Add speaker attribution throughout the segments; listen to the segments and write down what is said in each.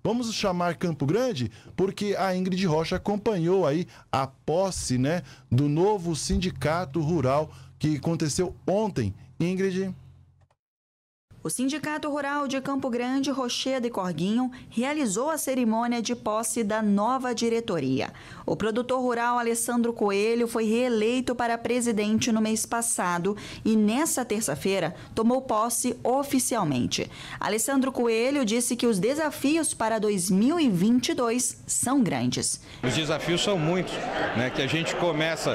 Speaker 1: Vamos chamar Campo Grande porque a Ingrid Rocha acompanhou aí a posse, né, do novo sindicato rural que aconteceu ontem. Ingrid.
Speaker 2: O Sindicato Rural de Campo Grande, Rochedo e Corguinho realizou a cerimônia de posse da nova diretoria. O produtor rural Alessandro Coelho foi reeleito para presidente no mês passado e nessa terça-feira tomou posse oficialmente. Alessandro Coelho disse que os desafios para 2022 são grandes.
Speaker 3: Os desafios são muitos, né? Que a gente começa...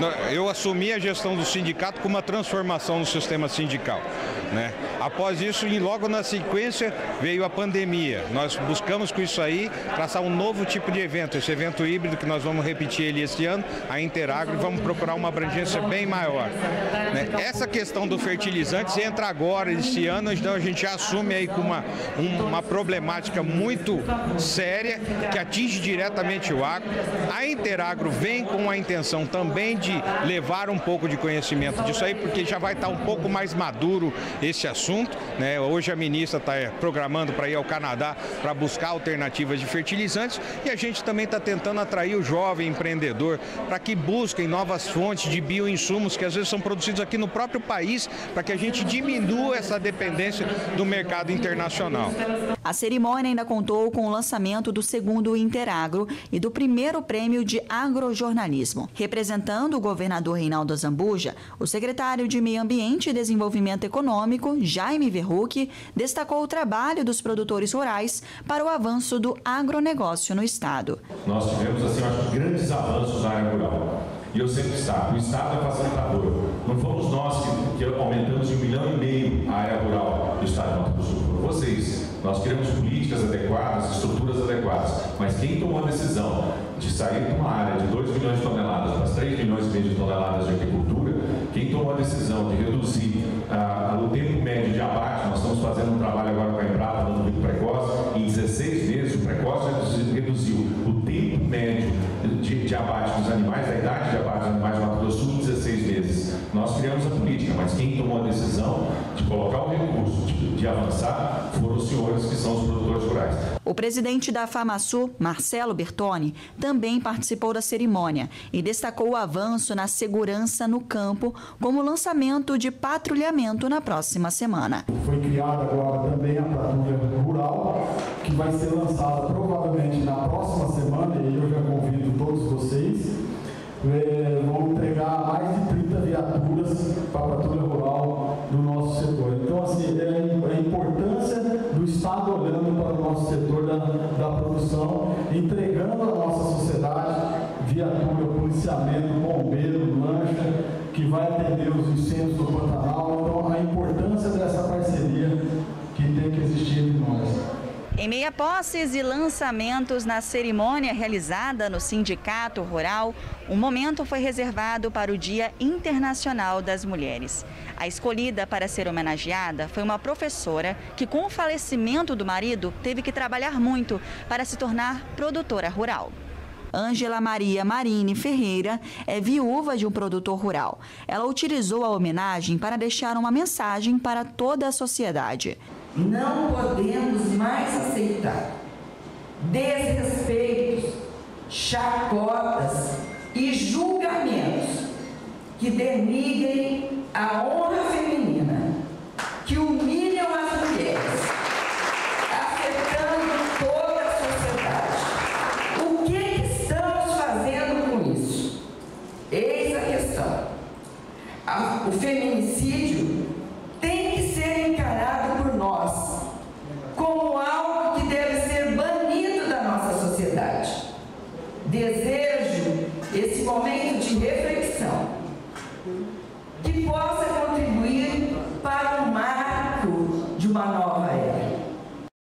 Speaker 3: Eu assumi a gestão do sindicato com uma transformação no sistema sindical, né? Após isso, e logo na sequência, veio a pandemia. Nós buscamos com isso aí traçar um novo tipo de evento, esse evento híbrido que nós vamos repetir ele este ano, a Interagro, e vamos procurar uma abrangência bem maior, né? Essa questão do fertilizantes entra agora, este ano, então a gente já assume aí com uma problemática muito séria que atinge diretamente o agro. A Interagro vem com a intenção também de levar um pouco de conhecimento disso aí, porque já vai estar um pouco mais maduro esse assunto, né? Hoje a ministra está programando para ir ao Canadá para buscar alternativas de fertilizantes e a gente também está tentando atrair o jovem empreendedor para que busquem novas fontes de bioinsumos que às vezes são produzidos aqui no próprio país, para que a gente diminua essa dependência do mercado internacional.
Speaker 2: A cerimônia ainda contou com o lançamento do segundo Interagro e do primeiro prêmio de agrojornalismo. Representando o governador Reinaldo Azambuja, o secretário de Meio Ambiente e Desenvolvimento Econômico, Jaime Verrucchi, destacou o trabalho dos produtores rurais para o avanço do agronegócio no estado.
Speaker 4: Nós tivemos, assim, eu acho, grandes avanços na área rural. E eu sempre destaco, o Estado é facilitador. Não fomos nós que aumentamos de 1,5 milhão a área rural do Estado de Mato Grosso do Sul. Foram vocês. Nós criamos políticas adequadas, estruturas adequadas. Mas quem tomou a decisão de sair de uma área de 2 milhões de toneladas para 3 milhões e meio de toneladas de agricultura, quem tomou a decisão de reduzir o tempo médio de abate, nós estamos fazendo um trabalho agora com a Embrapa, dando muito precoce, em 16 meses o precoce reduziu o tempo médio de abate dos animais, da idade de abate dos animais do Mato Grosso do Sul em 16 meses. Nós criamos a política, mas quem tomou a decisão de colocar o recurso, de avançar, foram os senhores que são os produtores rurais.
Speaker 2: O presidente da FamaSul, Marcelo Bertoni, também participou da cerimônia e destacou o avanço na segurança no campo, como o lançamento de patrulhamento na próxima semana.
Speaker 5: Foi criada agora também a patrulha rural, que vai ser lançada provavelmente na próxima semana, e eu já convido todos vocês. Vão entregar mais de 30 viaturas para a patrulha rural do nosso setor. Então, assim, a importância do Estado olhando para o nosso setor da produção, entregando à nossa sociedade viatura, policiamento, bombeiro, lancha, que vai atender os incêndios do Pantanal. Então, a importância dessa parceria que tem que existir entre nós.
Speaker 2: Em meio a posses e lançamentos na cerimônia realizada no Sindicato Rural, um momento foi reservado para o Dia Internacional das Mulheres. A escolhida para ser homenageada foi uma professora que, com o falecimento do marido, teve que trabalhar muito para se tornar produtora rural. Ângela Maria Marini Ferreira é viúva de um produtor rural. Ela utilizou a homenagem para deixar uma mensagem para toda a sociedade.
Speaker 6: Não podemos mais aceitar desrespeitos, chacotas e julgamentos que denigrem a honra feminina, que humilham as mulheres, afetando toda a sociedade. O que estamos fazendo com isso? Eis a questão. O feminicídio tem que ser encarado por nós como algo que deve ser banido da nossa sociedade. Desejo esse momento de reflexão